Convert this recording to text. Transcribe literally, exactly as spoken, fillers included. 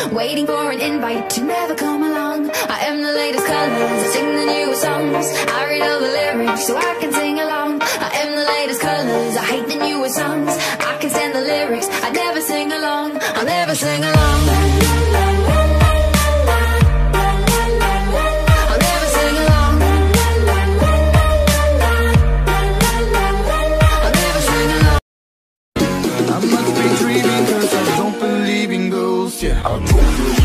waiting for an invite to never come along. I am the latest colors, I sing the newest songs. I read all the lyrics so I can sing along. I am the latest colors, I hate the newest songs. I can stand the lyrics, I never sing along. I'll never sing along. I'll never sing along. I'll never sing along. I must be dreaming 'cause I don't believe in ghosts, yeah.